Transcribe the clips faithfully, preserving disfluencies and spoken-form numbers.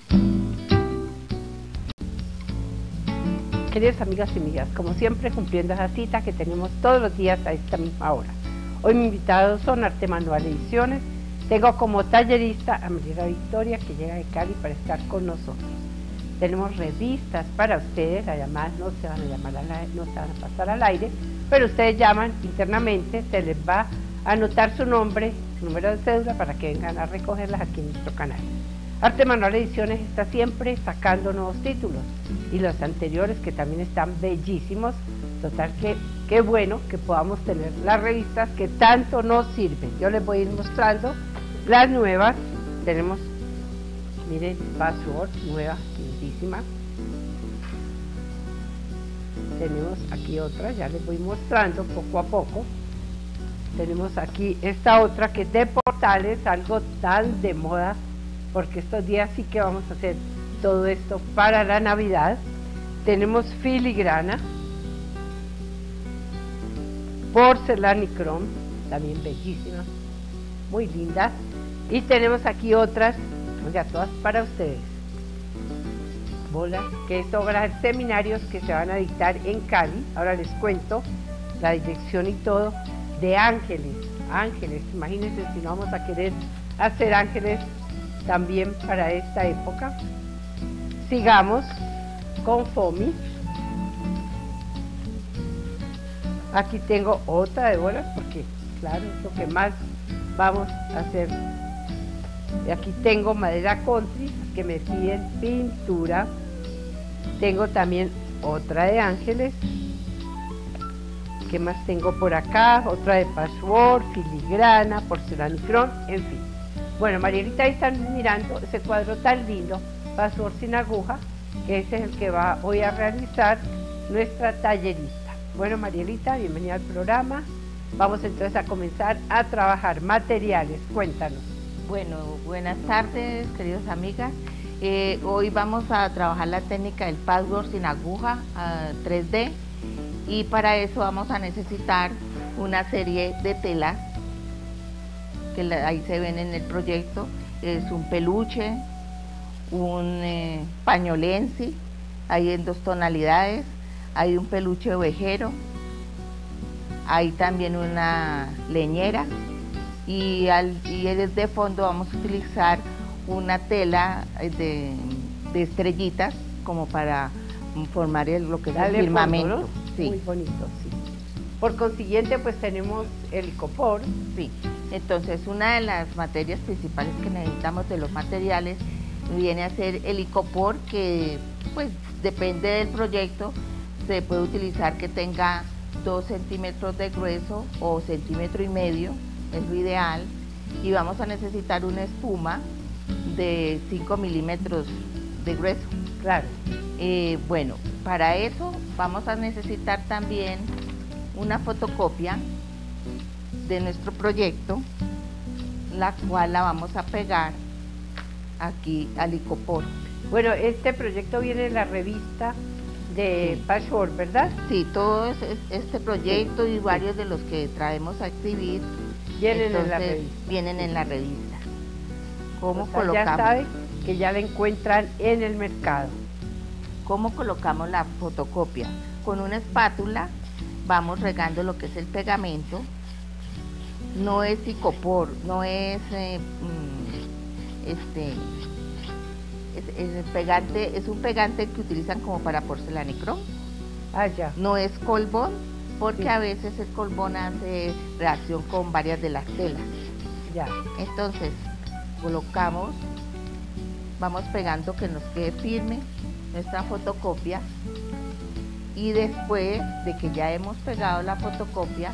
Queridas amigas y amigas, como siempre cumpliendo esa cita que tenemos todos los días a esta misma hora. Hoy mis invitados son Arte Manual Ediciones. Tengo como tallerista a María Victoria, que llega de Cali para estar con nosotros. Tenemos revistas para ustedes, las llamadas no se van a llamar al aire, no se van a pasar al aire, pero ustedes llaman internamente, se les va a anotar su nombre, su número de cédula para que vengan a recogerlas aquí en nuestro canal. Arte Manual Ediciones está siempre sacando nuevos títulos y los anteriores que también están bellísimos. Total que qué bueno que podamos tener las revistas que tanto nos sirven. Yo les voy a ir mostrando las nuevas. Tenemos, miren, Password nueva, lindísima. Tenemos aquí otra, ya les voy mostrando poco a poco. Tenemos aquí esta otra que es de portales, algo tan de moda, porque estos días sí que vamos a hacer todo esto para la Navidad. Tenemos filigrana, porcelanicrón, también bellísima, muy linda. Y tenemos aquí otras, ya todas para ustedes. Bolas, que es obra de seminarios que se van a dictar en Cali. Ahora les cuento la dirección y todo, de ángeles. Ángeles, imagínense si no vamos a querer hacer ángeles también para esta época. Sigamos con foamy. Aquí tengo otra de bolas porque claro, es lo que más vamos a hacer. Y aquí tengo madera country que me piden pintura. Tengo también otra de ángeles. ¿Qué más tengo por acá? Otra de password, filigrana, porcelanicrón, en fin. Bueno, Marielita, ahí están mirando ese cuadro tan lindo, Password sin aguja, que ese es el que va hoy a realizar nuestra tallerista. Bueno, Marielita, bienvenida al programa. Vamos entonces a comenzar a trabajar materiales. Cuéntanos. Bueno, buenas tardes, queridas amigas. Eh, hoy vamos a trabajar la técnica del Password sin aguja uh, tres D, y para eso vamos a necesitar una serie de telas que la, ahí se ven en el proyecto. Es un peluche, un eh, pañolensi, hay en dos tonalidades, hay un peluche ovejero, hay también una leñera, y, al, y de fondo vamos a utilizar una tela de, de estrellitas como para formar el, lo que es el firmamento. Fondo, ¿no? Sí. Muy bonito, sí. Por consiguiente, pues tenemos el icopor. Sí. Entonces, una de las materias principales que necesitamos de los materiales viene a ser el icopor, que pues depende del proyecto, se puede utilizar que tenga dos centímetros de grueso o centímetro y medio, es lo ideal, y vamos a necesitar una espuma de cinco milímetros de grueso. Claro. Eh, bueno, para eso vamos a necesitar también una fotocopia de nuestro proyecto, la cual la vamos a pegar aquí al icopor. Bueno, este proyecto viene en la revista de sí. Password, ¿verdad? Sí, todo es, es, este proyecto y varios de los que traemos a exhibir vienen entonces, en la revista. Vienen en la revista. ¿Cómo o sea, colocamos? Ya saben que ya la encuentran en el mercado. ¿Cómo colocamos la fotocopia? Con una espátula vamos regando lo que es el pegamento. No es icopor, no es eh, este es, es pegante, es un pegante que utilizan como para porcelanicrón. Ah, ya. No es colbón, porque sí. a veces el colbón hace reacción con varias de las telas. Ya. Entonces colocamos, vamos pegando que nos quede firme nuestra fotocopia, y después de que ya hemos pegado la fotocopia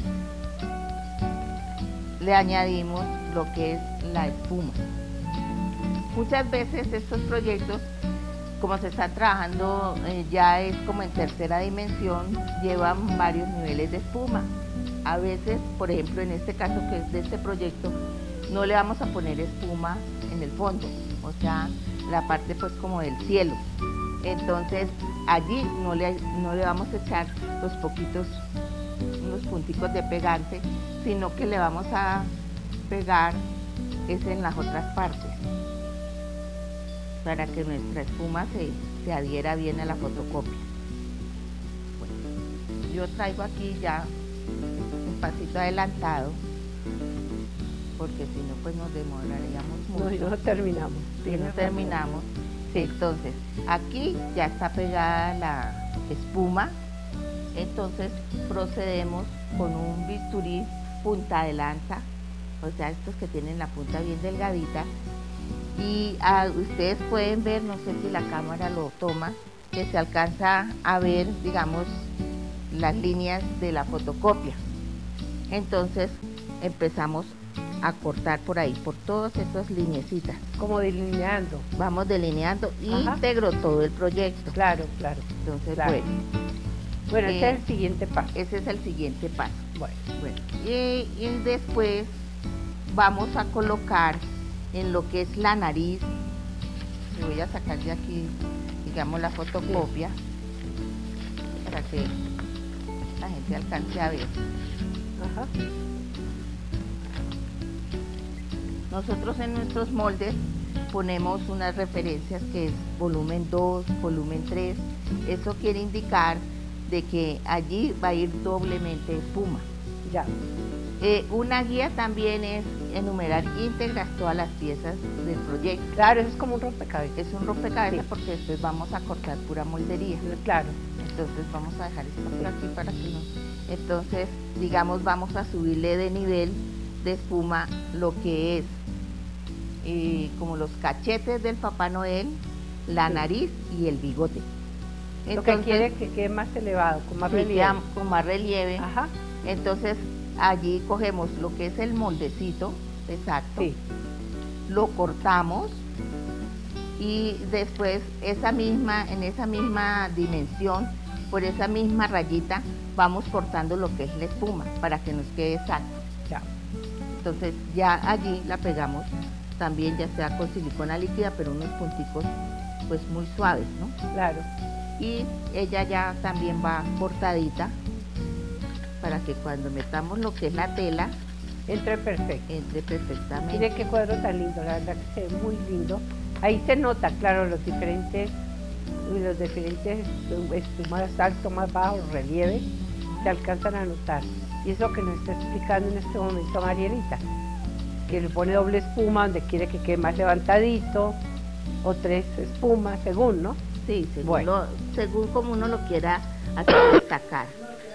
le añadimos lo que es la espuma. Muchas veces estos proyectos, como se está trabajando eh, ya es como en tercera dimensión, llevan varios niveles de espuma. A veces, por ejemplo, en este caso que es de este proyecto, no le vamos a poner espuma en el fondo, o sea, la parte pues como del cielo. Entonces allí no le, no le vamos a echar los poquitos, unos punticos de pegante, sino que le vamos a pegar es en las otras partes. para que nuestra espuma se, se adhiera bien a la fotocopia. Bueno, yo traigo aquí ya un pasito adelantado, porque si no pues nos demoraríamos mucho. No, y no terminamos. Si no terminamos. Sí. Entonces, aquí ya está pegada la espuma, entonces procedemos con un bisturí punta de lanza, o sea, estos que tienen la punta bien delgadita, y ah, ustedes pueden ver, no sé si la cámara lo toma, que se alcanza a ver, digamos, las líneas de la fotocopia. Entonces empezamos a cortar por ahí, por todas estas lineecitas. Como delineando. Vamos delineando, íntegro todo el proyecto. Claro, claro. Entonces, claro. bueno. Bueno, eh, ese es el siguiente paso. Ese es el siguiente paso. Bueno, bueno. Y, y después vamos a colocar en lo que es la nariz. Le voy a sacar de aquí, digamos, la fotocopia, sí, para que la gente alcance a ver. Ajá. Nosotros en nuestros moldes ponemos unas referencias que es volumen dos, volumen tres. Eso quiere indicar de que allí va a ir doblemente espuma. Ya. Eh, una guía también es enumerar íntegras todas las piezas del proyecto. Claro, eso es como un rompecabezas. Es un rompecabezas, sí, porque después vamos a cortar pura moldería. Claro. Entonces vamos a dejar esto por aquí para que no... Entonces, digamos, vamos a subirle de nivel de espuma lo que es eh, como los cachetes del Papá Noel, la, sí, nariz y el bigote. Entonces, lo que quiere que quede más elevado, con más, sí, relieve. Con más relieve. Ajá. Entonces allí cogemos lo que es el moldecito, exacto, sí, lo cortamos y después esa misma, en esa misma dimensión, por esa misma rayita, vamos cortando lo que es la espuma para que nos quede exacto. Ya. Entonces ya allí la pegamos también, ya sea con silicona líquida, pero unos punticos pues muy suaves, ¿no? Claro. Y ella ya también va cortadita para que cuando metamos lo que es la tela entre perfecto. Entre perfectamente. Mire qué cuadro tan lindo, la verdad que se ve muy lindo. Ahí se nota, claro, los diferentes, los diferentes espumas, alto, más bajo, relieve, se alcanzan a notar. Y es lo que nos está explicando en este momento Marielita, que le pone doble espuma donde quiere que quede más levantadito, o tres espumas, según, ¿no? Sí, según, bueno. lo, según como uno lo quiera hacer destacar.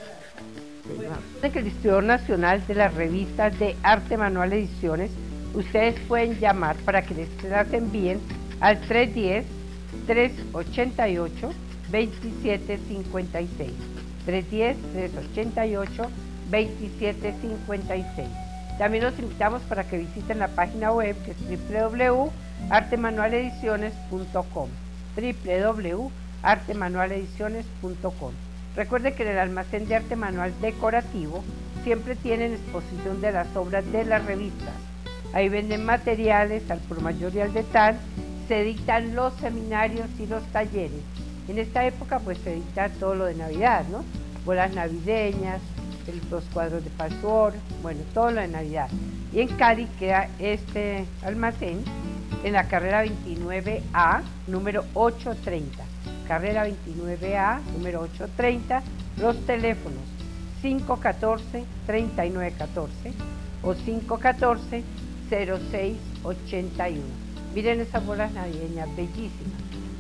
Sí, de que el distribuidor nacional de las revistas de Arte Manual Ediciones, ustedes pueden llamar para que les las envíen al tres uno cero, tres ocho ocho, dos siete cinco seis. tres uno cero, tres ocho ocho, dos siete cinco seis. También los invitamos para que visiten la página web que es w w w punto arte manual ediciones punto com. w w w punto arte manual ediciones punto com. Recuerde que en el almacén de arte manual decorativo siempre tienen exposición de las obras de las revistas. Ahí venden materiales al por mayor y al detal, se dictan los seminarios y los talleres. En esta época pues se dicta todo lo de Navidad, ¿no? Bolas navideñas, los cuadros de patchwork, bueno, todo lo de Navidad. Y en Cali queda este almacén en la carrera veintinueve A, número ochocientos treinta. Carrera veintinueve A, número ochocientos treinta, los teléfonos cinco uno cuatro, tres nueve uno cuatro o cinco uno cuatro, cero seis ocho uno. Miren esas bolas navideñas, bellísimas.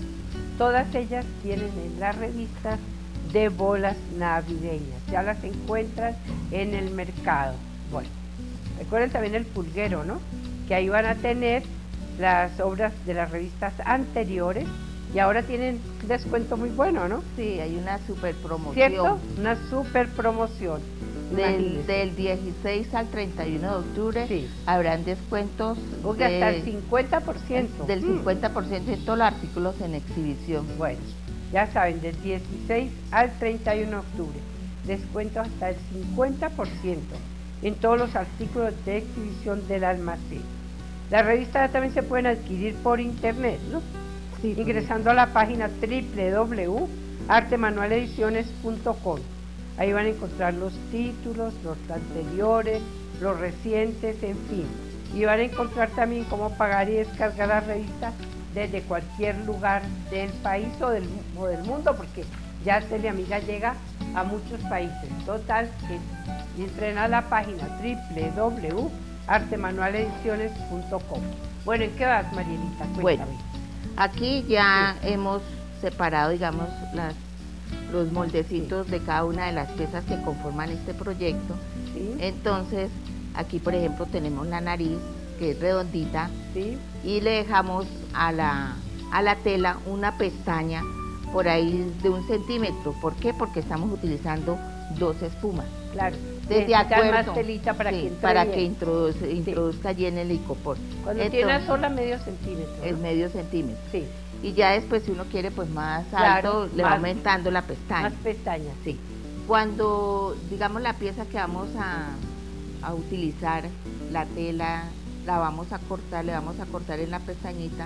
Todas ellas tienen en las revistas de bolas navideñas, ya las encuentran en el mercado. Bueno, recuerden también el pulguero, ¿no? Que ahí van a tener las obras de las revistas anteriores y ahora tienen un descuento muy bueno, ¿no? Sí, hay una super promoción. ¿Cierto? Una super promoción. Del, del dieciséis al treinta y uno de octubre, sí, habrán descuentos de, hasta el cincuenta por ciento. Del cincuenta por ciento en todos los artículos en exhibición. Bueno, ya saben, del dieciséis al treinta y uno de octubre, descuento hasta el cincuenta por ciento en todos los artículos de exhibición del almacén. Las revistas también se pueden adquirir por internet, ¿no? Sí, ingresando sí. a la página w w w punto arte manual ediciones punto com. Ahí van a encontrar los títulos, los anteriores, los recientes, en fin. Y van a encontrar también cómo pagar y descargar la revista desde cualquier lugar del país o del, o del mundo, porque ya Teleamiga llega a muchos países. Total, que entren a la página doble u doble u doble u punto arte manual ediciones punto com. Bueno, ¿en qué vas, Marielita? Cuéntame. Bueno, aquí ya sí. hemos separado, digamos, las, los moldecitos sí. de cada una de las piezas que conforman este proyecto. Sí. Entonces, aquí, por ejemplo, tenemos la nariz, que es redondita, sí. y le dejamos a la, a la tela una pestaña por ahí de un centímetro. ¿Por qué? Porque estamos utilizando dos espumas. Claro. Desde acuerdo, más telita para sí, que, para que introduzca, introduzca sí. allí en el icopor. Cuando Entonces, tiene una sola, medio centímetro, ¿no? Es medio centímetro. Sí. Y ya después, si uno quiere, pues más claro, alto, le más, va aumentando la pestaña. Más pestañas. Sí. Cuando, digamos, la pieza que vamos a, a utilizar, la tela, la vamos a cortar, le vamos a cortar en la pestañita,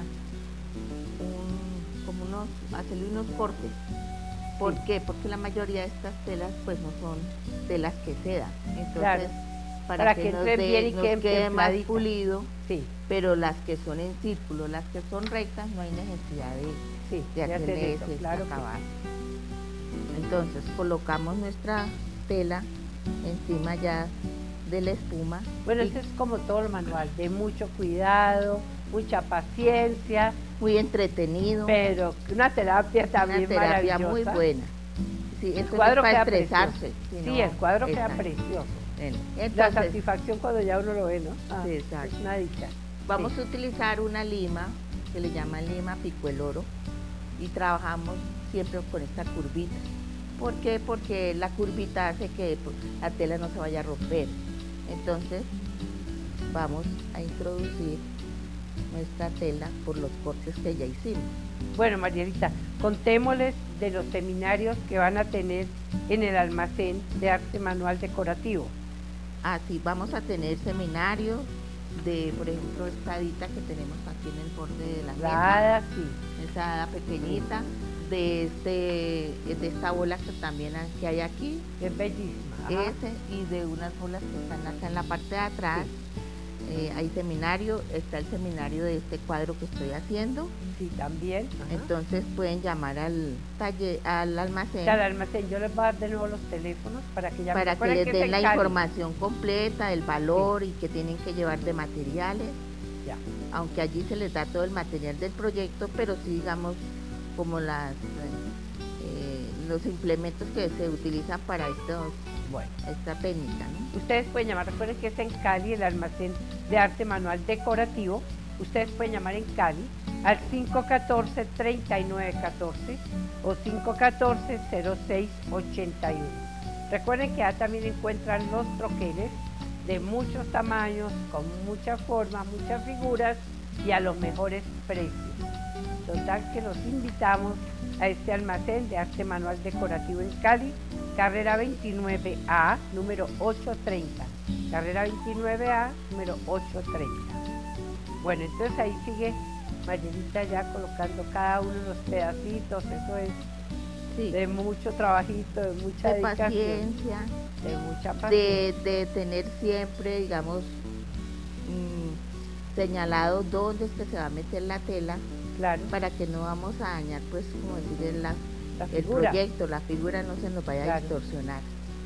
un, como unos, hacerle unos cortes. ¿Por sí. qué? Porque la mayoría de estas telas pues no son telas que sedan. Entonces, claro. para, para que, que nos, de, de, y nos quede, quede más pulido, sí. pero las que son en círculo, las que son rectas, no hay necesidad de, sí, de hacerle eso, ese claro acabado. Que... Entonces, colocamos nuestra tela encima ya de la espuma. Bueno, y... eso es como todo el manual, de mucho cuidado, mucha paciencia. Muy entretenido. Pero una terapia también una terapia maravillosa. muy buena. Sí, el cuadro para queda estresarse. Sí, no, el cuadro queda exacto. precioso. Entonces, la satisfacción cuando ya uno lo ve, ¿no? Ah, sí, exacto. Es una dicha. Vamos sí. a utilizar una lima que le llaman lima pico el oro y trabajamos siempre con esta curvita. ¿Por qué? Porque la curvita hace que la tela no se vaya a romper. Entonces vamos a introducir nuestra tela por los cortes que ya hicimos. Bueno, Marielita, contémosles de los seminarios que van a tener en el almacén de arte manual decorativo. Ah, sí, vamos a tener seminarios de, por ejemplo, esta hadita que tenemos aquí en el borde de la mesa. La hada, sí. Esa hada pequeñita, de, este, de esta bola que también que hay aquí. Es bellísima. Ese, y de unas bolas que están acá en la parte de atrás. Sí. Eh, hay seminario, está el seminario de este cuadro que estoy haciendo. Sí, también. Ajá. Entonces pueden llamar al taller, al almacén. Al almacén, yo les voy a dar de nuevo los teléfonos para que llamen. Para que les den la Cali. información completa, el valor sí. y que tienen que llevar de materiales. Ya. Aunque allí se les da todo el material del proyecto, pero sí, digamos, como las eh, los implementos que se utilizan para estos. Bueno, esta técnica, ¿no? Ustedes pueden llamar, recuerden que es en Cali, el almacén de arte manual decorativo. Ustedes pueden llamar en Cali al cinco uno cuatro, tres nueve uno cuatro o cinco uno cuatro, cero seis ocho uno. Recuerden que ya también encuentran los troqueles de muchos tamaños, con muchas formas, muchas figuras y a los mejores precios. Total que los invitamos a este almacén de arte manual decorativo en Cali, carrera veintinueve A, número ochocientos treinta. Carrera veintinueve A, número ochocientos treinta. Bueno, entonces ahí sigue Marielita ya colocando cada uno de los pedacitos. Eso es sí. de mucho trabajito, de mucha de dedicación. Paciencia, de mucha paciencia. De, de tener siempre, digamos, mmm, señalado dónde es que se va a meter la tela. Claro. Para que no vamos a dañar, pues, como decir, la, la el proyecto, la figura no se nos vaya claro. a distorsionar.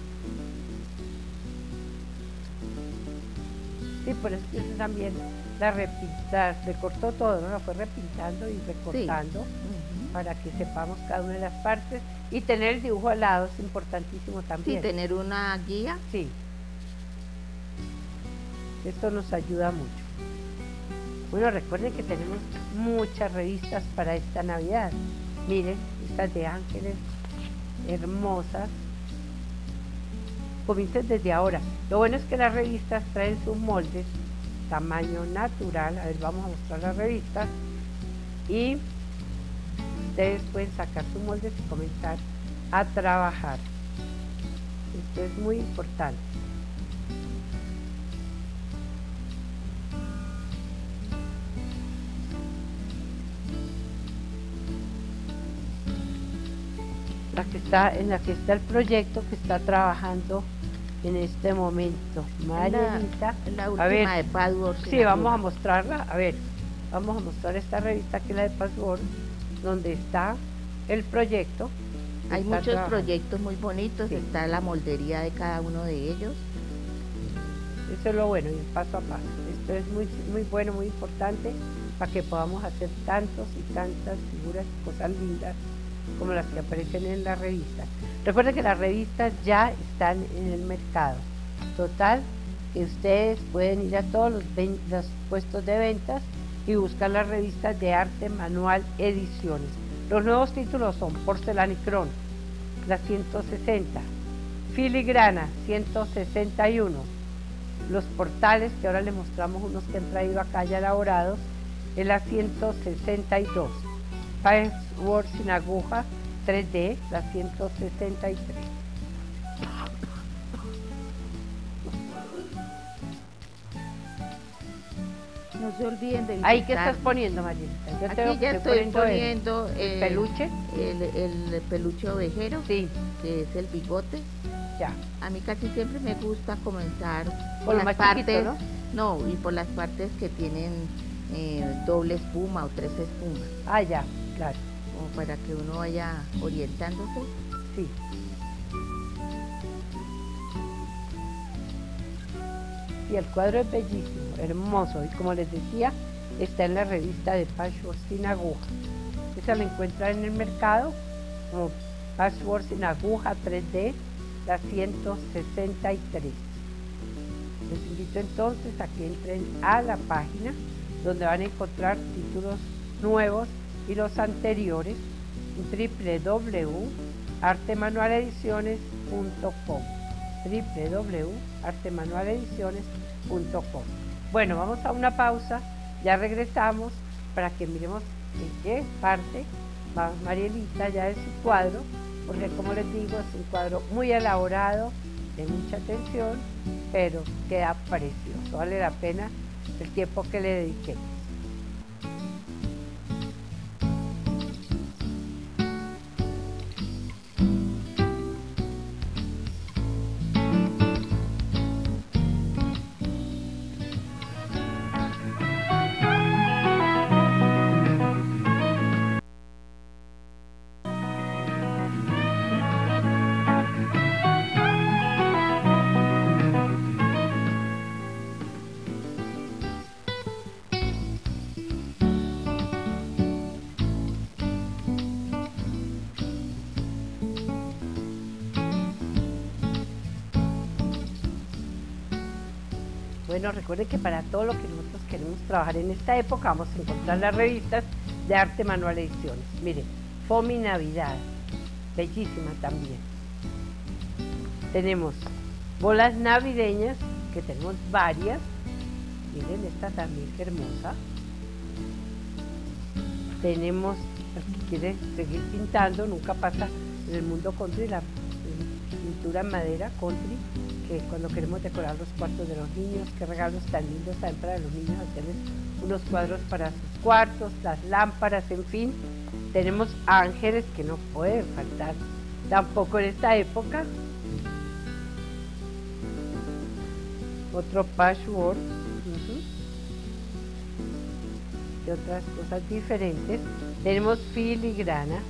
Sí, por eso también la repinta, recortó todo, ¿no? La fue repintando y recortando sí. uh-huh. para que sepamos cada una de las partes y tener el dibujo al lado es importantísimo también. Sí, tener una guía. Sí. Esto nos ayuda mucho. Bueno, recuerden que tenemos muchas revistas para esta Navidad. Miren, estas de ángeles, hermosas. Comiencen desde ahora. Lo bueno es que las revistas traen sus moldes, tamaño natural. A ver, vamos a mostrar las revistas. Y ustedes pueden sacar sus moldes y comenzar a trabajar. Esto es muy importante. La que está, en la que está el proyecto que está trabajando en este momento. Marielita, la, la última a ver, de Padworth. Sí, vamos a mostrarla. A ver, vamos a mostrar esta revista que es la de Password, donde está el proyecto. Hay está muchos trabajando. proyectos muy bonitos, Sí. está la moldería de cada uno de ellos. Eso es lo bueno, y el paso a paso. Esto es muy, muy bueno, muy importante para que podamos hacer tantos y tantas figuras y cosas lindas como las que aparecen en la revista. Recuerden que las revistas ya están en el mercado. Total, que ustedes pueden ir a todos los, ven- los puestos de ventas y buscar las revistas de arte manual ediciones. Los nuevos títulos son Porcelanicrón, la ciento sesenta, Filigrana, ciento sesenta y uno. Los portales, que ahora les mostramos unos que han traído acá ya elaborados, es la ciento sesenta y dos. Password sin aguja tres D, la ciento sesenta y tres. No se olviden de Ahí, ¿qué visitar. estás poniendo, Marielita? Yo te veo Aquí que ya estoy estoy poniendo poniendo el, eh, peluche. el, el peluche ovejero, Sí, que es el bigote. ya. A mí casi siempre me gusta comenzar Por lo las más chiquito, partes, ¿no? no, y por las partes que tienen eh, doble espuma o tres espumas, Ah, ya, claro. como para que uno vaya orientándose. Sí. Y el cuadro es bellísimo, hermoso. Y como les decía, está en la revista de Password sin aguja. Esa la encuentran en el mercado como Password sin aguja tres D, la ciento sesenta y tres. Les invito entonces a que entren a la página donde van a encontrar títulos nuevos y los anteriores en w w w punto arte manual ediciones punto com. w w w punto arte manual ediciones punto com. Bueno, vamos a una pausa, ya regresamos para que miremos en qué parte va Marielita ya de su cuadro, porque como les digo, es un cuadro muy elaborado, de mucha atención, pero queda precioso, vale la pena el tiempo que le dediquemos. Bueno, recuerden que para todo lo que nosotros queremos trabajar en esta época vamos a encontrar las revistas de Arte Manual Ediciones. Miren, Fomi Navidad, bellísima también. Tenemos bolas navideñas, que tenemos varias. Miren, esta también qué hermosa. Tenemos, el que quiere seguir pintando, nunca pasa en el mundo country, la pintura en madera country, que cuando queremos decorar los cuartos de los niños, qué regalos tan lindos también para los niños, hacerles unos cuadros para sus cuartos, las lámparas, en fin. Tenemos ángeles que no pueden faltar tampoco en esta época. Otro patchwork. Uh-huh. Y otras cosas diferentes. Tenemos filigrana.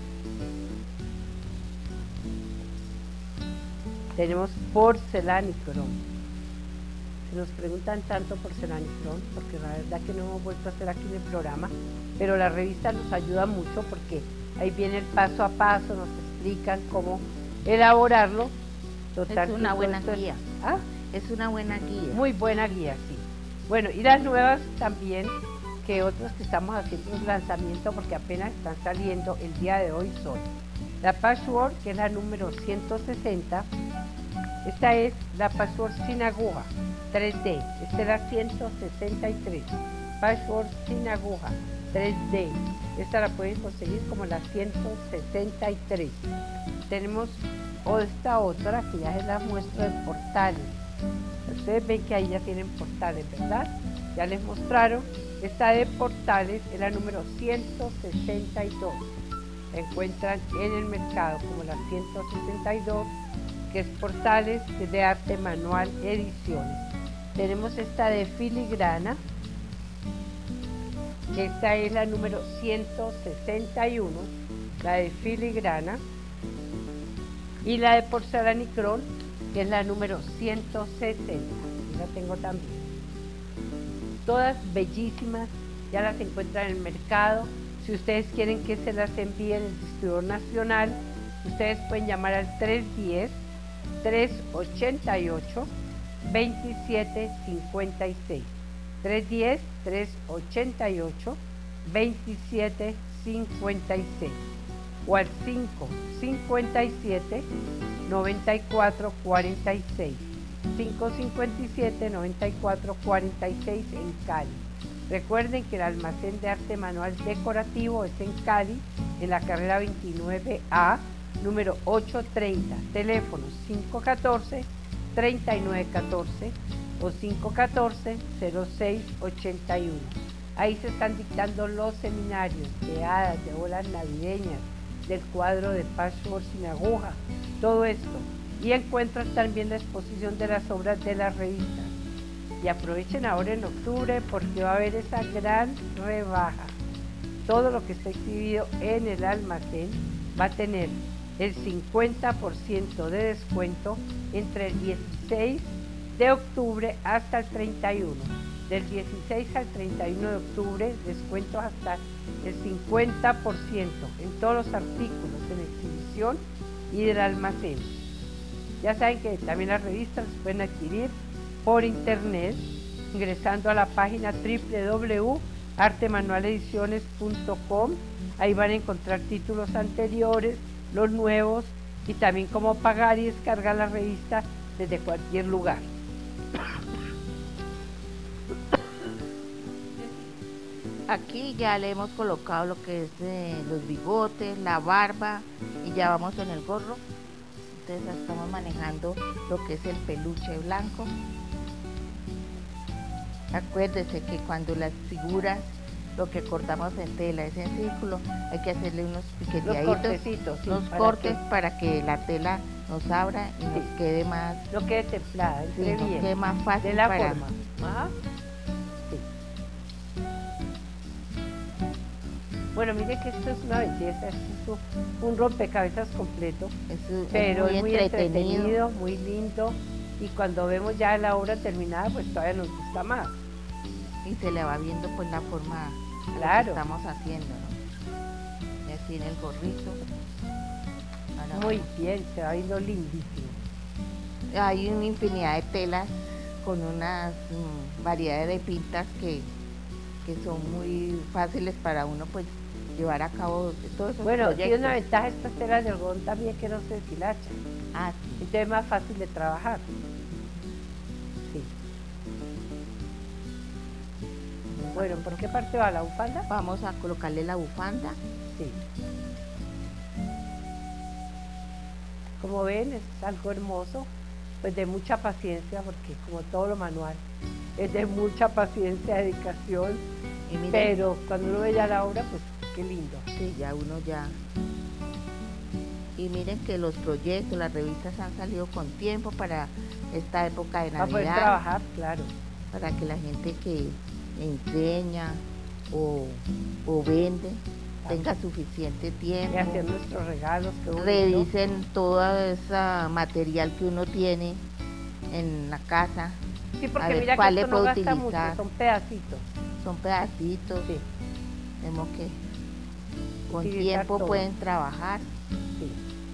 Tenemos porcelanicrón. Se nos preguntan tanto porcelanicrón, porque la verdad que no hemos vuelto a hacer aquí en el programa, pero la revista nos ayuda mucho porque ahí viene el paso a paso, nos explican cómo elaborarlo. Total, Es una que buena todo esto guía. es- ¿Ah? Es una buena guía. Muy buena guía, sí. Bueno, y las nuevas también, que otros que estamos haciendo un lanzamiento porque apenas están saliendo el día de hoy son la Password, que es la número ciento sesenta. Esta es la Password sin aguja, tres D. Esta es la ciento sesenta y tres. Password sin aguja, tres D. Esta la pueden conseguir como la ciento sesenta y tres. Tenemos esta otra que ya es la muestra de portales. Ustedes ven que ahí ya tienen portales, ¿verdad? Ya les mostraron. Esta de portales es la número ciento sesenta y dos. La encuentran en el mercado como la ciento sesenta y dos, que es portales de Arte Manual Ediciones. Tenemos esta de filigrana, Esta es la número ciento sesenta y uno, la de filigrana, y la de porcelanicrón, que es la número ciento sesenta, y la tengo también. Todas bellísimas, ya las encuentran en el mercado. Si ustedes quieren que se las envíe el distribuidor nacional, ustedes pueden llamar al tres uno cero, tres ocho ocho, dos siete cinco seis. tres uno cero, tres ocho ocho, dos siete cinco seis o al cinco cinco siete, nueve cuatro cuatro seis, cinco cinco siete, nueve cuatro cuatro seis en Cali. Recuerden que el almacén de arte manual decorativo es en Cali, en la carrera veintinueve A, número ochocientos treinta, teléfono cinco uno cuatro, tres nueve uno cuatro o cinco uno cuatro, cero seis ocho uno. Ahí se están dictando los seminarios de hadas, de bolas navideñas, del cuadro de patchwork sin aguja, todo esto. Y encuentran también la exposición de las obras de las revistas. Y aprovechen ahora en octubre porque va a haber esa gran rebaja. Todo lo que está exhibido en el almacén va a tener el cincuenta por ciento de descuento entre el dieciséis de octubre hasta el treinta y uno. Del dieciséis al treinta y uno de octubre, descuentos hasta el cincuenta por ciento en todos los artículos en exhibición y del almacén. Ya saben que también las revistas las pueden adquirir por internet ingresando a la página doble u doble u doble u punto arte manual ediciones punto com. Ahí van a encontrar títulos anteriores, los nuevos, y también cómo pagar y descargar la revista desde cualquier lugar. Aquí ya le hemos colocado lo que es eh, los bigotes, la barba, y ya vamos en el gorro. Entonces estamos manejando lo que es el peluche blanco. Acuérdese que cuando las figuras, lo que cortamos en tela es en círculo, hay que hacerle unos piqueteaditos, los cortecitos, sí, unos para cortes que, para que la tela nos abra y sí, nos quede más, no quede templada, sí, nos bien, quede más fácil de la para, forma. Ajá. Sí. Bueno, mire que esto es una belleza, esto es un rompecabezas completo, es, pero es muy, es muy entretenido. entretenido, muy lindo, y cuando vemos ya la obra terminada, pues todavía nos gusta más. Y se le va viendo pues la forma claro. que estamos haciendo, ¿no? Y así en el gorrito. Ahora muy vamos. Bien, se va viendo lindísimo. Hay una infinidad de telas con unas mmm, variedades de pintas que, que son muy fáciles para uno pues llevar a cabo todos esos bueno, proyectos. Tiene una ventaja estas telas de algodón también, que no se deshilachan. Ah, sí. Entonces es más fácil de trabajar. Sí. Bueno, ¿por qué parte va la bufanda? Vamos a colocarle la bufanda. Sí. Como ven, es algo hermoso, pues de mucha paciencia, porque como todo lo manual, es de mucha paciencia, dedicación, y miren, pero cuando uno ve ya la obra, pues qué lindo. Sí, ya uno ya... Y miren que los proyectos, las revistas han salido con tiempo para esta época de Navidad. Para poder trabajar, claro. Para que la gente que enseña o, o vende tenga suficiente tiempo. Y hacer nuestros regalos. Revisen todo ese material que uno tiene en la casa. Sí, porque a ver mira cuál que le esto no puede gasta utilizar. mucho, son pedacitos. Son pedacitos. Sí. Vemos que con utilizar tiempo todo. Pueden trabajar. Sí.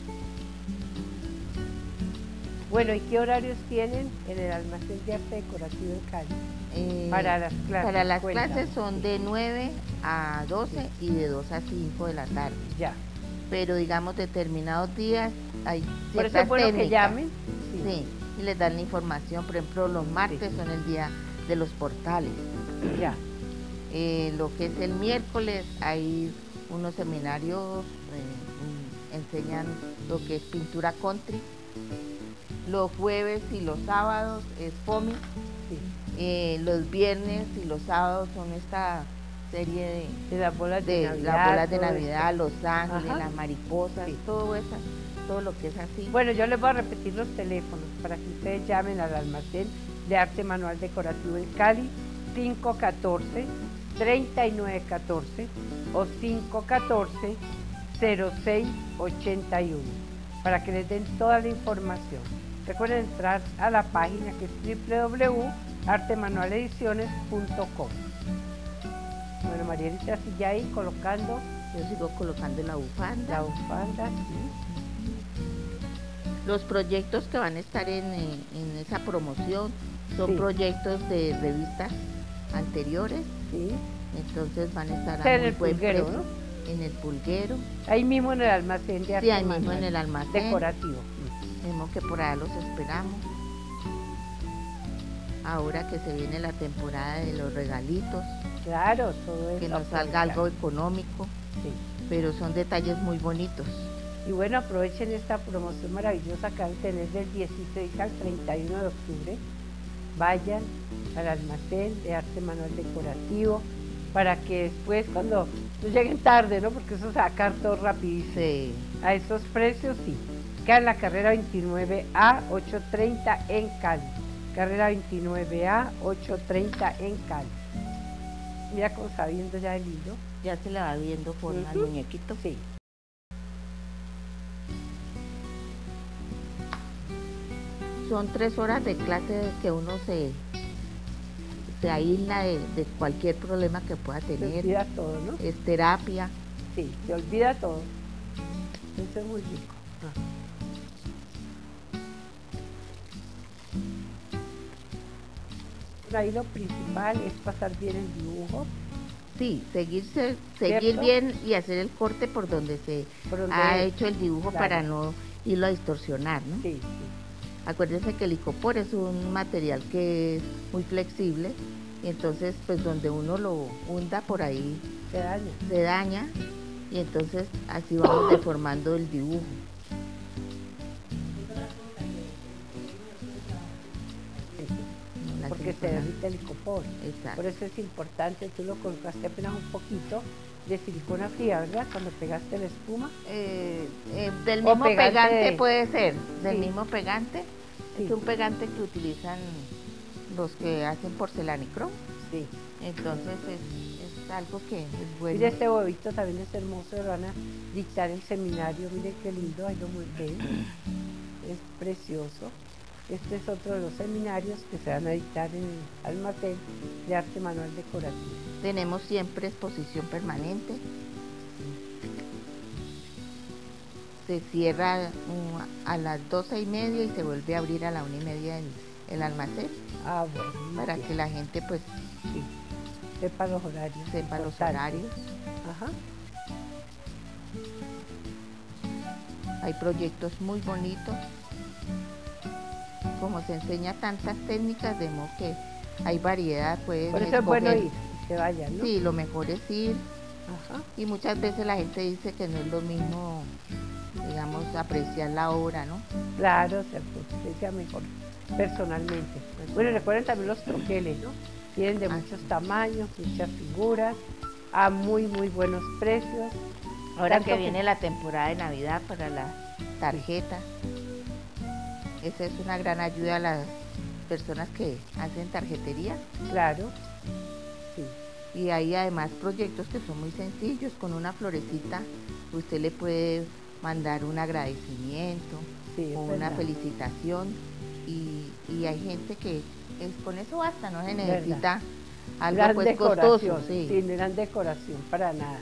Bueno, ¿y qué horarios tienen en el almacén de arte decorativo en Cali? Eh, para las clases. Para las cuéntame. clases son de nueve a doce sí. y de dos a cinco de la tarde. Ya. Pero digamos determinados días hay ciertas Por eso es bueno técnicas. que llamen. Sí. sí, y les dan la información. Por ejemplo, los martes sí. son el día de los portales. Ya. Eh, lo que es el miércoles hay unos seminarios, eh, enseñan lo que es pintura country. Los jueves y los sábados es F O M I. Sí. Eh, los viernes y los sábados son esta serie de, de las bolas de, de Navidad, las bolas de todo Navidad, esto. los ángeles, Ajá. las mariposas, sí. todo eso, todo lo que es así. Bueno, yo les voy a repetir los teléfonos para que ustedes llamen al almacén de arte manual decorativo en Cali, cinco uno cuatro, treinta y nueve catorce o cinco catorce cero seis ochenta y uno para que les den toda la información. Recuerden entrar a la página que es w w w punto arte manual ediciones punto com. Bueno, Marielita sigue ahí colocando. Yo sigo colocando la bufanda. La bufanda, sí. Los proyectos que van a estar en, en esa promoción son sí. proyectos de revistas anteriores. Sí. Entonces van a estar sí, a en muy el buen pulguero, precio. ¿no? En el pulguero. Ahí mismo en el almacén de arte Sí, ahí manual, mismo en el almacén. Decorativo. Mismo que por allá los esperamos. Ahora que se viene la temporada de los regalitos. Claro, todo eso. Que nos salga algo económico. Sí. Pero son detalles muy bonitos. Y bueno, aprovechen esta promoción maravillosa que van a tener del dieciséis al treinta y uno de octubre. Vayan al almacén de arte manual decorativo para que después cuando no lleguen tarde, ¿no? Porque eso se va a sacar todo rapidísimo. Sí. A esos precios, sí. Queda en la carrera veintinueve A ochocientos treinta en Cali. Carrera veintinueve A ochocientos treinta en Cali. Mira cómo está viendo ya el hilo. Ya se le va viendo forma uh-huh. al muñequito. Sí. Son tres horas de clase que uno se, se aísla de, de cualquier problema que pueda tener. Se olvida todo, ¿no? Es terapia. Sí, se olvida todo. Eso es muy rico. Ah. Ahí lo principal es pasar bien el dibujo. Sí, seguirse, seguir bien y hacer el corte por donde se por donde ha es. hecho el dibujo claro. para no irlo a distorsionar, ¿no? Sí, sí. Acuérdense que el icopor es un material que es muy flexible, y entonces pues donde uno lo hunda por ahí se daña. Se daña y entonces así vamos deformando el dibujo. Porque se derrite el icopor. Exacto. Por eso es importante, tú lo colocaste apenas un poquito de silicona fría, ¿verdad? Cuando pegaste la espuma. Eh, eh, del mismo pegante, pegante puede ser, del sí. mismo pegante. Sí. Es un pegante que utilizan los que hacen porcelanicrón. Sí. Entonces es, es algo que es bueno. Mire, este huevito también es hermoso, lo van a dictar el seminario, mire qué lindo, ahí lo ven. Es precioso. Este es otro de los seminarios que se van a dictar en el almacén de arte manual decorativo. Tenemos siempre exposición permanente. Se cierra um, a las doce y media y se vuelve a abrir a la una y media el, el almacén. Ah, bueno. Para bien. que la gente pues sí, sepa los horarios. Sepa los horarios. Ajá. Hay proyectos muy bonitos. Como se enseña tantas técnicas, de modo que hay variedad, pueden Por eso escoger. Es bueno ir, que vayan, ¿no? Sí, lo mejor es ir. Ajá. Y muchas veces la gente dice que no es lo mismo, digamos, apreciar la obra, ¿no? Claro, se aprecia mejor personalmente. Bueno, recuerden también los troqueles, ¿no? Tienen de ah, muchos sí. tamaños, muchas figuras, a muy, muy buenos precios. Ahora que viene la temporada de Navidad para la tarjeta. Sí. Esa es una gran ayuda a las personas que hacen tarjetería. Claro, sí. Y hay además proyectos que son muy sencillos, con una florecita usted le puede mandar un agradecimiento sí, o una felicitación y, y hay gente que es, con eso basta, no se necesita ¿verdad? Algo gran pues costoso. Sí. sí, no eran decoración para nada.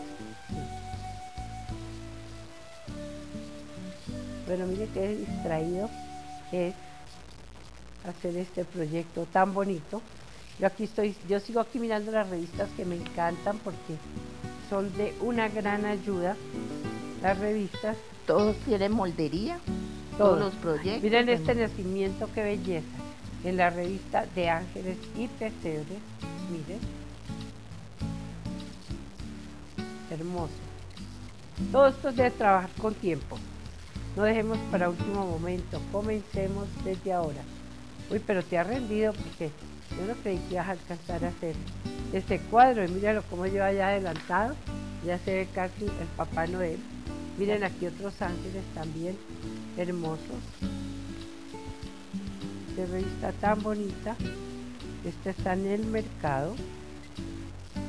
Bueno, mire qué distraído es hacer este proyecto tan bonito. Yo aquí estoy, yo sigo aquí mirando las revistas que me encantan porque son de una gran ayuda. Las revistas. Todos tienen moldería, todos, todos los proyectos. Miren este nacimiento, qué belleza. En la revista de Ángeles y Pesebres, miren. Hermoso. Todo esto debe trabajar con tiempo. No dejemos para último momento, comencemos desde ahora. Uy, pero te ha rendido porque yo no creí que ibas a alcanzar a hacer este cuadro. Y míralo cómo lleva ya adelantado, ya se ve casi el Papá Noel. Miren aquí otros ángeles también hermosos. Qué revista tan bonita. Esta está en el mercado.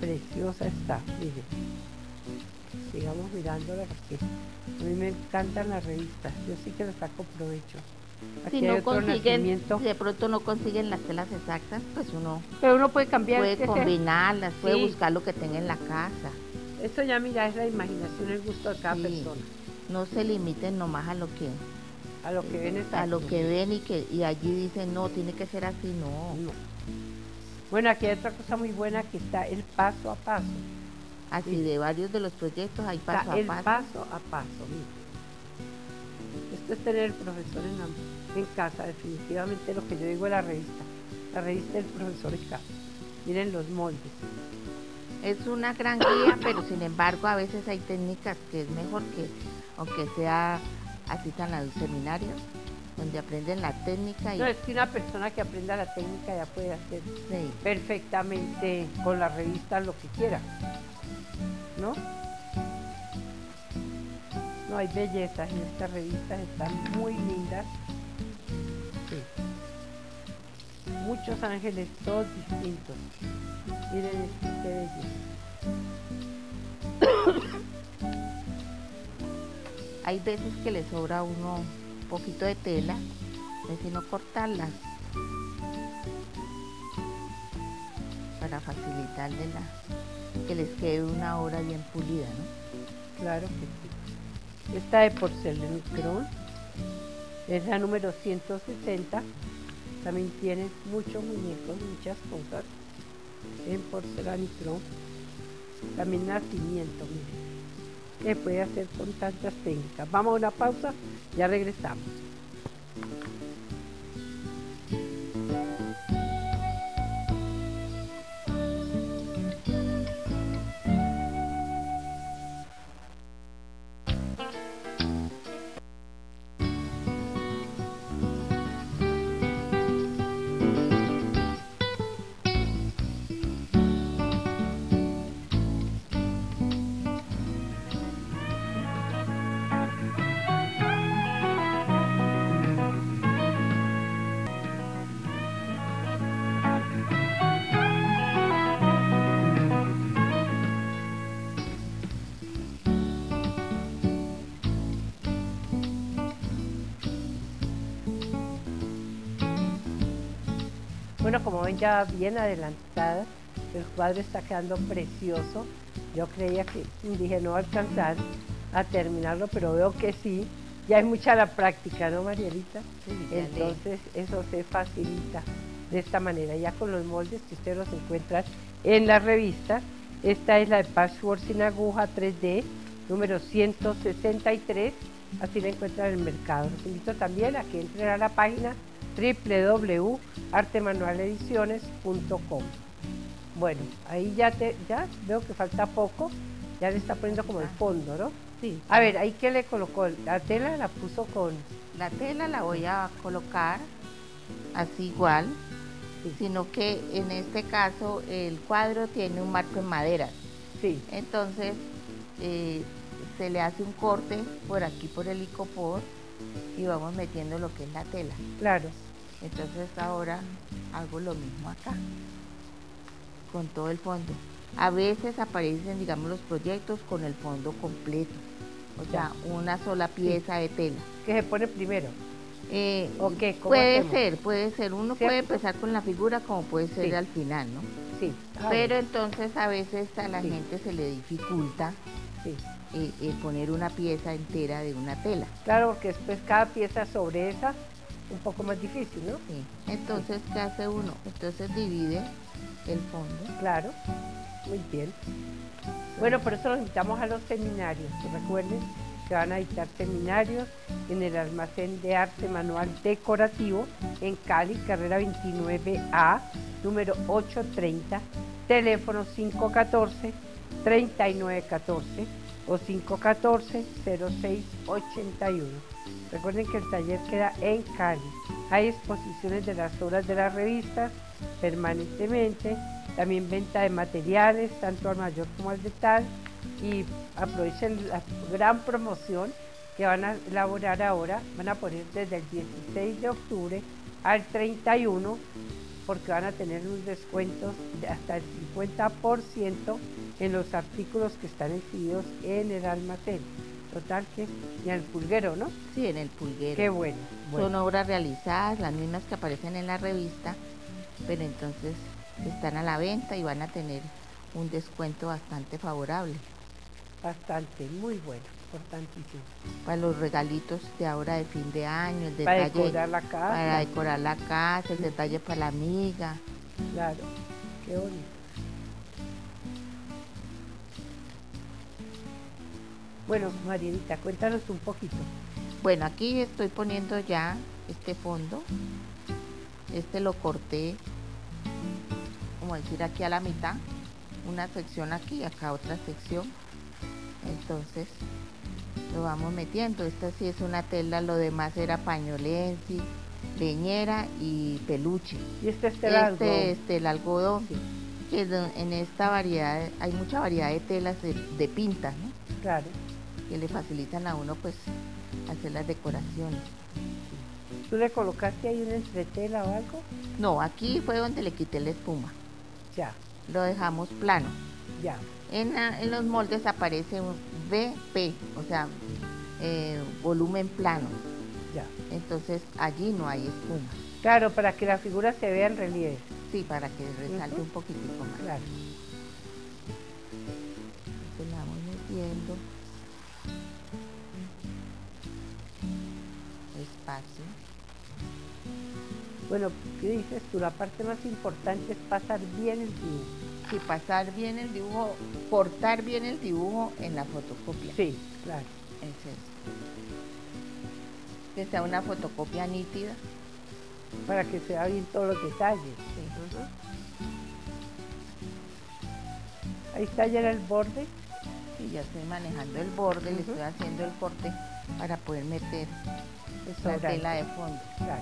preciosa está, miren. Sigamos mirándola porque a mí me encantan las revistas, yo sí que le saco provecho. Aquí Si hay no otro consiguen, nacimiento. si de pronto no consiguen las telas exactas, pues uno Pero uno puede cambiar. puede este- combinarlas, puede Sí. buscar lo que tenga en la casa. Esto ya mira, es la imaginación, el gusto de cada Sí. persona. No se limiten nomás a lo que A lo que ven a lo exacto. que ven y que y allí dicen no, tiene que ser así, no. No. Bueno, aquí hay otra cosa muy buena que está el paso a paso. Así Sí. de varios de los proyectos hay paso Está a el paso. paso a paso, mira. Esto es tener el profesor en, la- en casa, definitivamente lo que yo digo de la revista. La revista del profesor en casa. Miren los moldes. Es una gran guía, pero sin embargo a veces hay técnicas que es mejor que, aunque sea asistan a los seminarios, donde aprenden la técnica y No, es que una persona que aprenda la técnica ya puede hacer sí, perfectamente con la revista lo que quiera, ¿no? No, hay bellezas en estas revistas, están muy lindas. Sí. Muchos ángeles, todos distintos. Miren esto, qué belleza. hay veces que le sobra a uno un poquito de tela, es sino cortarlas para facilitarle la, que les quede una obra bien pulida, ¿no? Claro que sí. Esta de porcelanicrón es la número ciento sesenta. También tiene muchos muñecos, muchas cosas en porcelanicrón. También nacimiento, miren. Se puede hacer con tantas técnicas. Vamos a una pausa, ya regresamos. Bueno, como ven ya bien adelantada, el cuadro está quedando precioso. Yo creía que dije no va a alcanzar a terminarlo, pero veo que sí. Ya hay mucha la práctica, ¿no, Marielita? Sí, ya Entonces eso se facilita de esta manera, ya con los moldes que ustedes los encuentran en la revista. Esta es la de Patchwork sin aguja tres D, número ciento sesenta y tres, así la encuentran en el mercado. Los invito también a que entren a la página doble u doble u doble u punto arte manual ediciones punto com. Bueno, ahí ya, te, ya veo que falta poco, ya le está poniendo como el fondo, ¿no? Sí. A ver, ahí que le colocó, la tela la puso con... La tela la voy a colocar así igual, Sí. sino que en este caso el cuadro tiene un marco en madera. Sí, Entonces eh, se le hace un corte por aquí por el icopor y vamos metiendo lo que es la tela. claro. Entonces ahora hago lo mismo acá con todo el fondo. A veces aparecen, digamos, los proyectos con el fondo completo, o sea, una sola pieza de tela. Que se pone primero. Eh, ¿O qué? ¿Cómo puede hacemos? ser, puede ser. Uno ¿Cierto? puede empezar con la figura como puede ser Sí. al final, ¿no? Sí. Ah, Pero bueno, entonces a veces a la Sí. gente se le dificulta sí. eh, eh, poner una pieza entera de una tela. Claro, porque después cada pieza sobre esa, un poco más difícil, ¿no? Sí. Entonces, ¿qué hace uno? Entonces divide el fondo. Claro, muy bien. Bueno, por eso los invitamos a los seminarios. Recuerden que van a dictar seminarios en el almacén de arte manual decorativo en Cali, carrera veintinueve A, número ochocientos treinta, teléfono cinco uno cuatro, tres nueve uno cuatro o cinco uno cuatro, cero seis ocho uno. Recuerden que el taller queda en Cali. Hay exposiciones de las obras de las revistas permanentemente, también venta de materiales, tanto al mayor como al detalle, y aprovechen la gran promoción que van a elaborar ahora. Van a poner desde el dieciséis de octubre al treinta y uno porque van a tener un descuento de hasta el cincuenta por ciento en los artículos que están exhibidos en el almacén. Total que, y en el pulguero, ¿no? Sí, en el pulguero. Qué bueno, bueno. Son obras realizadas, las mismas que aparecen en la revista, pero entonces están a la venta y van a tener un descuento bastante favorable. Bastante, muy bueno, importantísimo. Para los regalitos de ahora de fin de año, el Para detalle decorar la casa. Para decorar la casa, el detalle para la amiga. Claro, qué bonito. Bueno, Marielita, cuéntanos un poquito. Bueno, aquí estoy poniendo ya este fondo. Este lo corté, como decir, aquí a la mitad. Una sección aquí, acá otra sección. Entonces lo vamos metiendo. Esta sí es una tela, lo demás era pañolensi, leñera y peluche. Y este es el algodón. Este es el algodón. Sí. Que en esta variedad, hay mucha variedad de telas de, de pintas, ¿no? Claro. Que le facilitan a uno pues hacer las decoraciones. ¿Tú le colocaste ahí una entretela o algo? No, aquí fue donde le quité la espuma. Ya. Lo dejamos plano. Ya. En, en los moldes aparece un V P, o sea, eh, volumen plano. Ya. Entonces allí no hay espuma. Claro, para que la figura se vea en relieve. Sí, para que resalte uh-huh. un poquitico más. Claro. Entonces la vamos metiendo. Espacio. Bueno, ¿qué dices tú? La parte más importante es pasar bien el dibujo. Sí, pasar bien el dibujo, cortar bien el dibujo en la fotocopia. Sí, claro. Es eso. Que sea una fotocopia nítida. Para que se vean bien todos los detalles. Sí. Uh-huh. Ahí está ya el borde. Sí, ya estoy manejando el borde, uh-huh. le estoy haciendo el corte para poder meter la tela de fondo. Claro.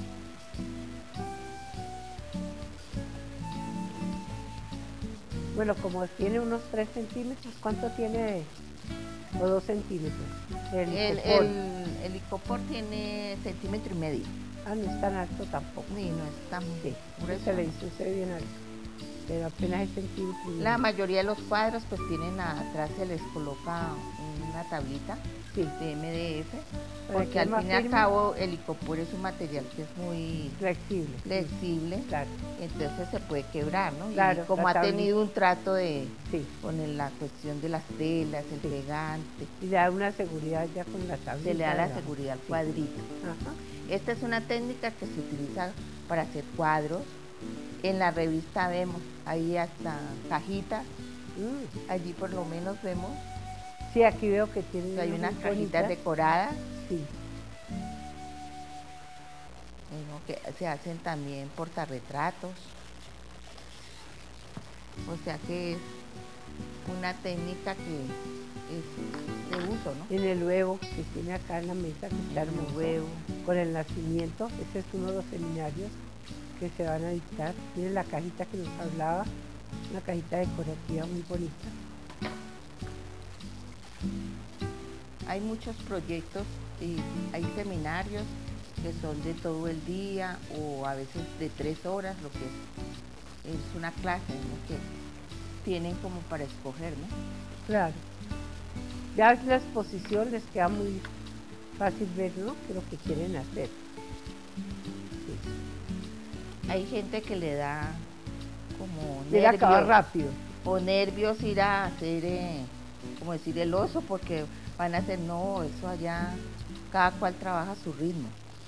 Bueno, como tiene unos tres centímetros, ¿cuánto tiene? O dos centímetros. El, el, el, el icopor tiene centímetro y medio. Ah, no es tan alto tampoco. Sí, no es tan sí, se le hizo, se ve bien alto. Pero apenas es centímetro y medio. La mayoría de los cuadros pues tienen atrás, se les coloca una tablita sí. de M D F, porque al fin y al cabo el icopor es un material que es muy flexible, flexible sí. Claro. Entonces se puede quebrar, ¿no? Claro, y como ha tenido un trato de sí. con el, la cuestión de las telas, el sí. pegante. Y le da una seguridad ya con la tablita. Se le da la digamos. seguridad al sí. cuadrito. Ajá. Esta es una técnica que se utiliza para hacer cuadros. En la revista vemos, ahí hasta cajitas, mm. allí por lo menos vemos. Sí, aquí veo que tiene hay unas cajitas decoradas. Sí. Bueno, que se hacen también portarretratos. O sea que es una técnica que es de uso, ¿no? En el huevo que tiene acá en la mesa, que está en el huevo, con el nacimiento, ese es uno de los seminarios que se van a dictar. Miren la cajita que nos hablaba, una cajita decorativa muy bonita. Hay muchos proyectos y hay seminarios que son de todo el día o a veces de tres horas, lo que es, es una clase, ¿no? Que tienen como para escoger, ¿no? Claro. Ya la exposición les queda muy fácil ver, ¿no? Que lo que quieren hacer. Sí. Hay gente que le da como Quiere nervios. acabar rápido. O nervios ir a hacer, eh, como decir, el oso, porque van a hacer, no, eso allá, cada cual trabaja a su ritmo.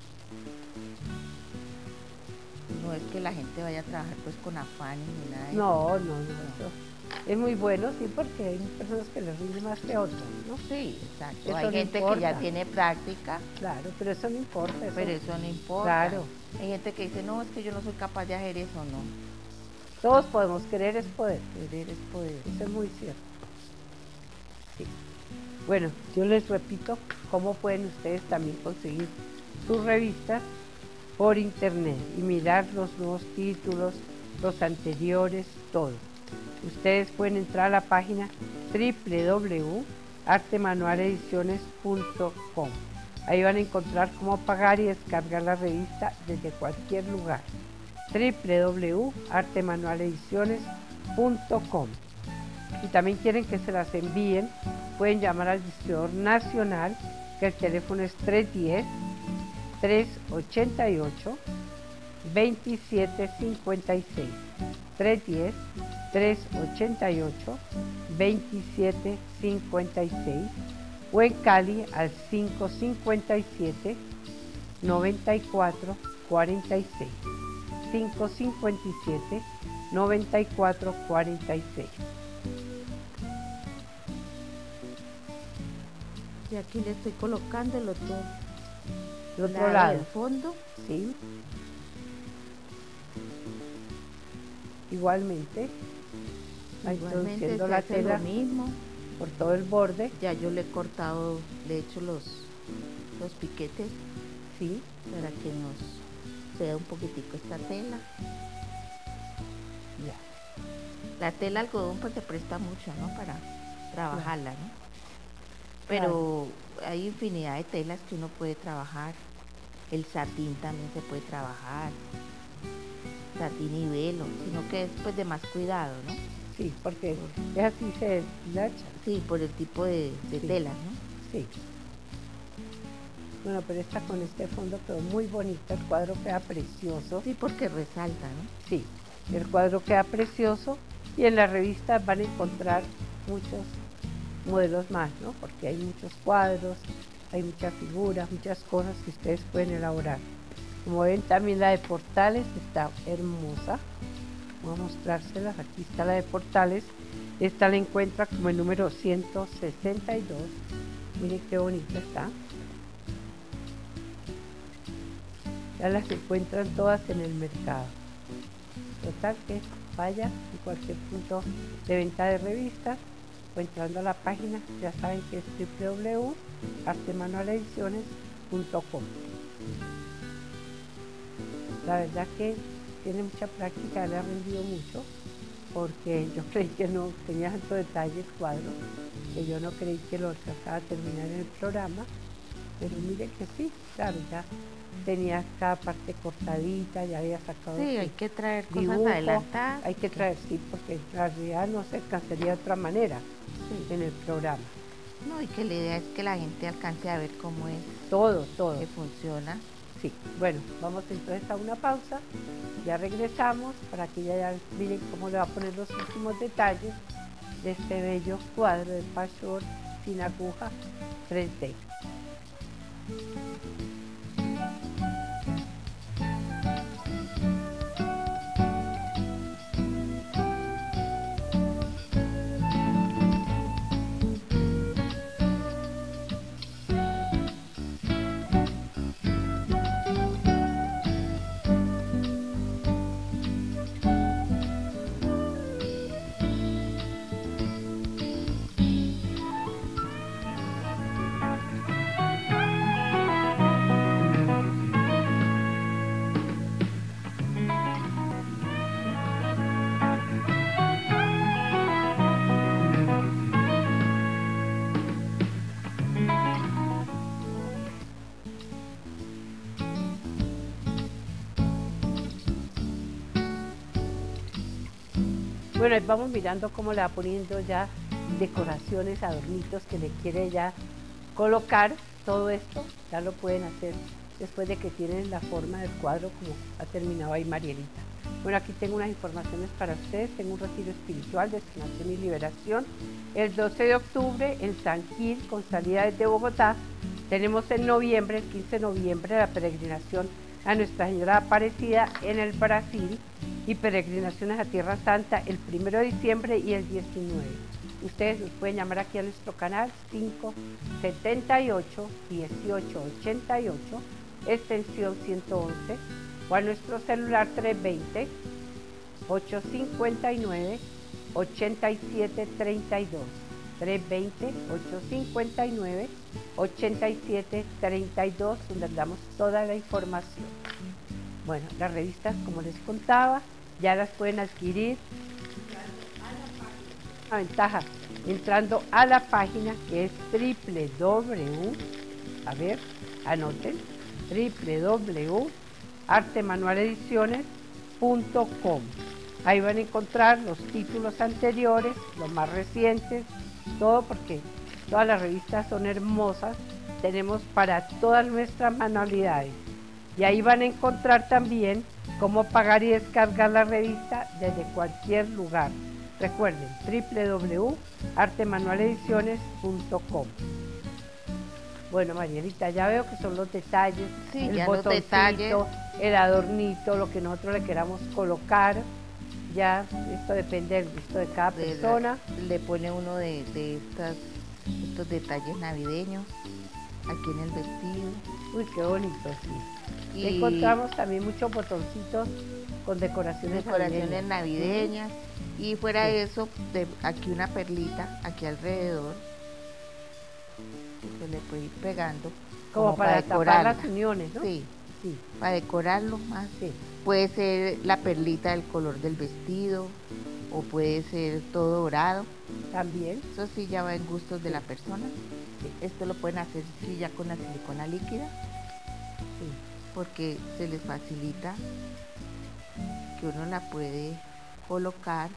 No es que la gente vaya a trabajar pues con afán ni nada de no, eso. No, no, no. Es muy bueno, sí, porque hay personas que les rinde más que otras, ¿no? Sí, exacto. Eso hay no gente importa. que ya tiene práctica. Claro, pero eso no importa. Eso. Pero eso no importa. Claro. Hay gente que dice, no, es que yo no soy capaz de hacer eso, no. Todos podemos, querer es poder. Querer es poder. Eso es muy cierto. Sí. Bueno, yo les repito cómo pueden ustedes también conseguir sus revistas por internet y mirar los nuevos títulos, los anteriores, todo. Ustedes pueden entrar a la página doble u doble u doble u punto arte manual ediciones punto com. Ahí van a encontrar cómo pagar y descargar la revista desde cualquier lugar. w w w punto arte manual ediciones punto com. Si también quieren que se las envíen, pueden llamar al distribuidor nacional, que el teléfono es tres uno cero, tres ocho ocho, dos siete cinco seis. tres uno cero, tres ocho ocho, dos siete cinco seis, o en Cali al cinco cinco siete, nueve cuatro cuatro seis. cinco cinco siete, nueve cuatro cuatro seis. Y aquí le estoy colocando el otro, el otro lado, lado del fondo. Sí. Igualmente, Igualmente se la hace tela lo mismo. Por todo el borde. Ya yo le he cortado, le he hecho los, los piquetes, sí, para que nos sea un poquitico esta tela. Ya. La tela algodón pues se presta mucho, ¿no? Para trabajarla, ¿no? Pero claro, hay infinidad de telas que uno puede trabajar. El satín también se puede trabajar. Satín y velo, sino que es pues de más cuidado, ¿no? Sí, porque es así se deshilacha. Sí, por el tipo de, de sí. tela, ¿no? Sí. Bueno, pero esta con este fondo quedó muy bonita, el cuadro queda precioso. Sí, porque resalta, ¿no? Sí, el cuadro queda precioso y en la revista van a encontrar muchos modelos más, ¿no? Porque hay muchos cuadros, hay muchas figuras, muchas cosas que ustedes pueden elaborar. Como ven, también la de Portales está hermosa. Voy a mostrárselas. Aquí está la de Portales. Esta la encuentra como el número ciento sesenta y dos. Miren qué bonita está. Ya las encuentran todas en el mercado. Total que vaya en cualquier punto de venta de revistas o entrando a la página, ya saben que es w w w punto arte manual ediciones punto com. La verdad que tiene mucha práctica, le ha rendido mucho, porque yo creí que no tenía tanto detalle el cuadro, que yo no creí que lo alcanzaba a terminar en el programa, pero mire que sí, claro, ya tenía cada parte cortadita, ya había sacado. Sí, hay que traer dibujo, cosas adelantadas. Hay que traer, sí, porque en realidad no se alcanzaría de otra manera sí. en el programa. No, y que la idea es que la gente alcance a ver cómo es. Todo, todo. Que funciona. Sí, bueno, vamos entonces a una pausa, ya regresamos para que ya, ya miren cómo le va a poner los últimos detalles de este bello cuadro de patchwork sin aguja tres D. Bueno, ahí vamos mirando cómo le va poniendo ya decoraciones, adornitos que le quiere ya colocar. Todo esto ya lo pueden hacer después de que tienen la forma del cuadro como ha terminado ahí Marielita. Bueno, aquí tengo unas informaciones para ustedes. Tengo un retiro espiritual de sanación y liberación el doce de octubre en San Gil, con salida desde Bogotá. Tenemos en noviembre, el quince de noviembre, la peregrinación a Nuestra Señora Aparecida en el Brasil y peregrinaciones a Tierra Santa el primero de diciembre y el diecinueve. Ustedes nos pueden llamar aquí a nuestro canal cinco setenta y ocho, dieciocho ochenta y ocho, extensión ciento once, o a nuestro celular tres dos cero, ocho cinco nueve, ocho siete tres dos, tres dos cero, ocho cinco nueve, ocho siete tres dos, donde damos toda la información. Bueno, las revistas, como les contaba, ya las pueden adquirir. Una ventaja, entrando a la página que es w w w, a ver, anoten, w w w punto arte manual ediciones punto com. Ahí van a encontrar los títulos anteriores, los más recientes, todo, porque todas las revistas son hermosas. Tenemos para todas nuestras manualidades. Y ahí van a encontrar también cómo pagar y descargar la revista desde cualquier lugar. Recuerden, doble u doble u doble u punto arte manual ediciones punto com. Bueno, Marielita, ya veo que son los detalles, sí, el ya botoncito, los detalles, el adornito, lo que nosotros le queramos colocar. Ya, esto depende del gusto de cada de persona. La, le pone uno de, de estas, estos detalles navideños aquí en el vestido. Uy, qué bonito, sí. Y encontramos también muchos botoncitos con decoraciones, decoraciones navideñas. navideñas. Y fuera Sí. de eso, de, aquí una perlita, aquí alrededor, que se le puede ir pegando. Como, como para, para tapar decorarla. las uniones, ¿no? Sí, Sí, para decorarlo más. sí. Puede ser la perlita del color del vestido o puede ser todo dorado. También. Eso sí ya va en gustos de la persona. Sí. Esto lo pueden hacer sí ya con la silicona líquida, Sí. porque se les facilita que uno la puede colocar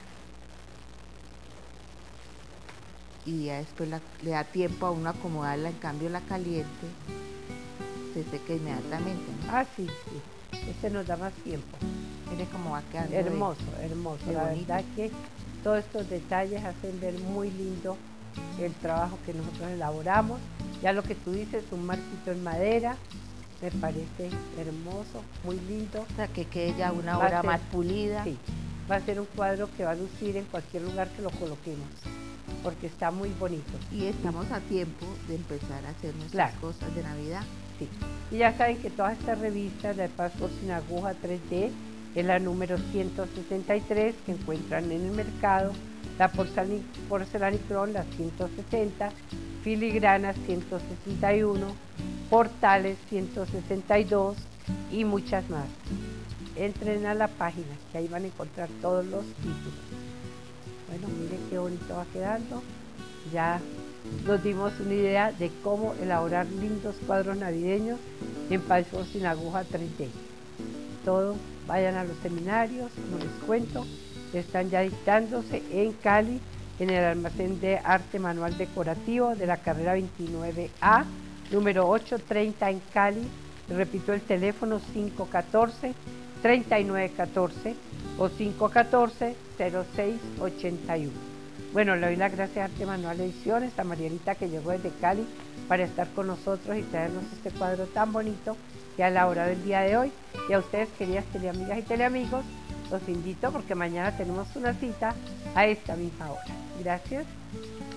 y ya después la, le da tiempo a uno acomodarla. En cambio la caliente se seca inmediatamente, ¿no? Ah, sí, sí. Este nos da más tiempo. Mire cómo va quedando. Hermoso, hermoso. Qué La bonito. verdad que todos estos detalles hacen ver muy lindo el trabajo que nosotros elaboramos. Ya lo que tú dices, un marquito en madera, me parece hermoso, muy lindo. O sea, que quede ya una Va a hora ser- más pulida. Sí, va a ser un cuadro que va a lucir en cualquier lugar que lo coloquemos, porque está muy bonito. Y estamos a tiempo de empezar a hacer nuestras Claro. cosas de Navidad. Sí. Y ya saben que todas estas revistas de Password sin aguja tres D es la número ciento sesenta y tres que encuentran en el mercado, la porcelani- porcelanicrón la ciento sesenta, filigranas ciento sesenta y uno, portales ciento sesenta y dos y muchas más. Entren a la página, que ahí van a encontrar todos los títulos. Bueno, miren qué bonito va quedando. Ya nos dimos una idea de cómo elaborar lindos cuadros navideños en Password sin aguja tres D. Todo, vayan a los seminarios, como les cuento, están ya dictándose en Cali, en el almacén de arte manual decorativo de la carrera veintinueve A, número ochocientos treinta en Cali. Repito el teléfono cinco uno cuatro, tres nueve uno cuatro o cinco uno cuatro, cero seis ocho uno. Bueno, le doy las gracias a Arte Manual Ediciones, a Marielita que llegó desde Cali para estar con nosotros y traernos este cuadro tan bonito que ha elaborado el día de hoy. Y a ustedes, queridas teleamigas y teleamigos, los invito porque mañana tenemos una cita a esta misma hora. Gracias.